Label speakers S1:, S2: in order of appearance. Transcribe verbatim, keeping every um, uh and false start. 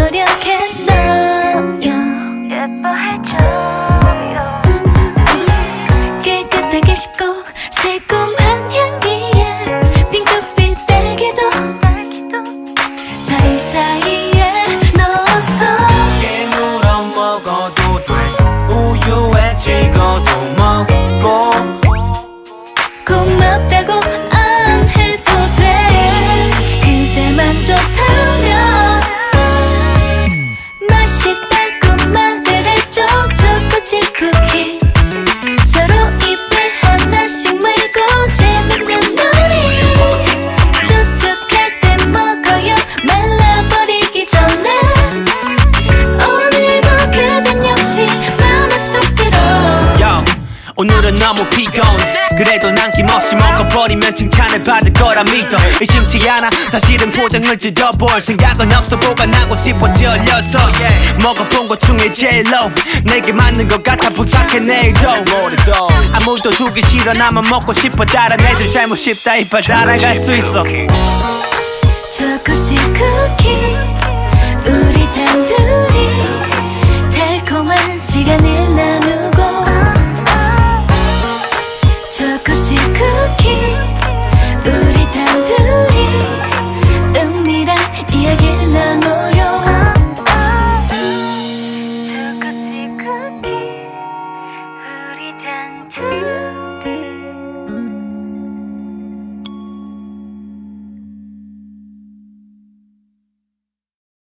S1: 노력했어요. 예뻐해줘요. 깨끗하게 씻고 새콤한 향기에 핑크빛 딸기도 사이사이에 넣었어.
S2: 깨물어 먹어도 돼. 우유에 찍어도 먹고
S1: 고맙다고 안 해도 돼. 그대만 좋다면 맛있다고 말을 해줘. 초코칩 쿠키 서로 입에 하나씩 물고 재밌는 놀이. 촉촉할 때 먹어요. 말라버리기 전에. 오늘도 그댄 역시 맘에 쏙 들어.
S2: Yo, 오늘은 너무 피곤해. 그래도 남김없이 먹어버리면 칭찬을 받을 거라 믿어. 의심치 않아. 사실은 포장을 뜯어볼 생각은 없어. 보관하고 싶어 찔려서 yeah. 먹어본 것 중에 제일 low. 내게 맞는 것 같아. 부탁해 내일도. 아무도 주기 싫어. 나만 먹고 싶어. 다른 애들 잘못 싶다. 이빨 따라갈 수 있어.
S1: 초코칩 쿠키 우리 단둘이 달콤한 시간을 나누고. 초코칩 쿠키